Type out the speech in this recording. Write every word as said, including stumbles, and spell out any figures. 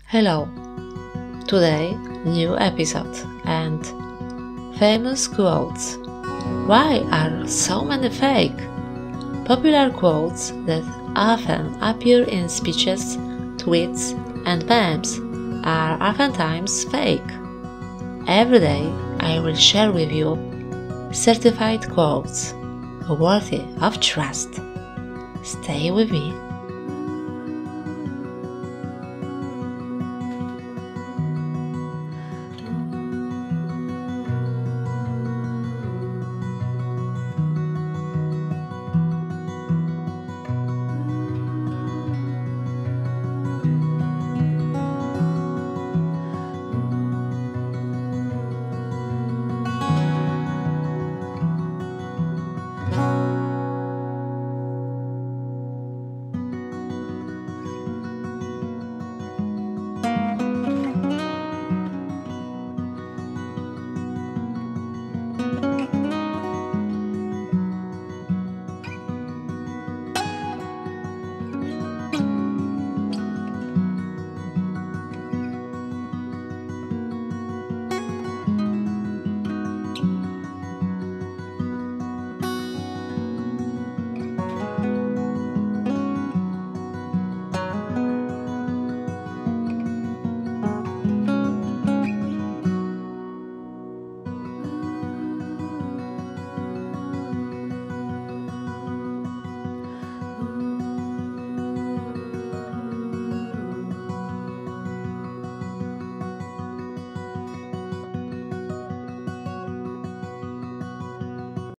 Hello, today new episode and famous quotes. Why are so many fake? Popular quotes that often appear in speeches, tweets, and memes are oftentimes fake. Every day I will share with you certified quotes worthy of trust. Stay with me.